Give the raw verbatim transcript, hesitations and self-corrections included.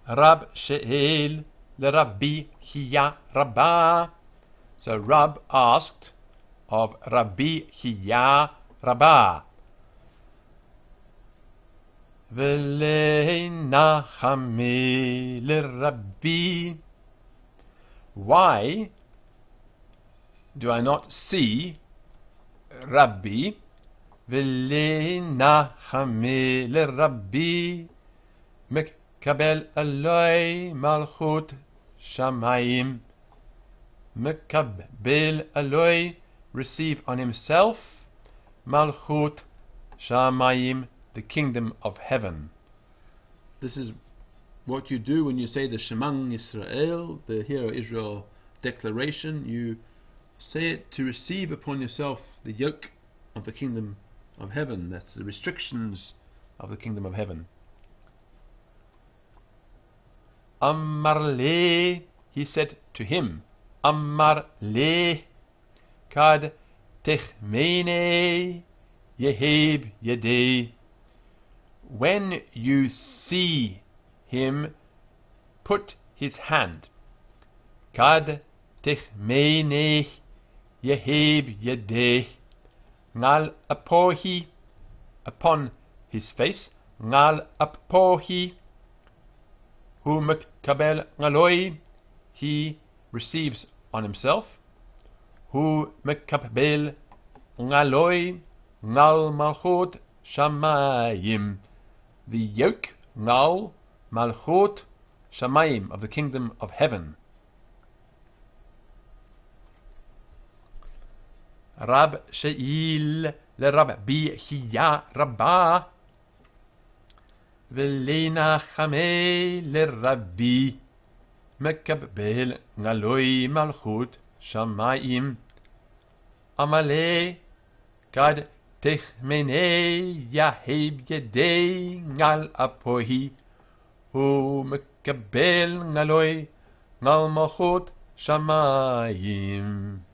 Rab She'el LeRabbi Chiya Rabbah. So Rab asked of Rabbi Chiya Rabbah. V'lei nachame LeRabbi. Why do I not see Rabbi? V'lei nachame LeRabbi. Mekabel Eloi Malchut Shamayim. Mekabel Eloi, receive on himself, Malchut Shamayim, the kingdom of heaven. This is what you do when you say the Shema Yisrael, the Hear O Israel declaration. You say it to receive upon yourself the yoke of the kingdom of heaven. That's the restrictions of the kingdom of heaven. Amar le, he said to him, Amar le, kad techmene yeheb yedei. When you see him, put his hand. Kad techmene yeheb yedei. Ngal apohi, upon his face. Ngal apohi. Hu mekabel ngaloi, he receives on himself. Hu mekabel ngaloi, ngal malchut shamayim, the yoke, ngal malchut shamayim, of the kingdom of heaven. Rab She'el LeRabbi Chiya Rabbah. V'lei nachame LeRabbi. Mekabel ngaloi malchut shamayim. Amale kad techmene yaheb yedei ngal apohi. Hu mekabel ngaloi ngal malchut shamayim.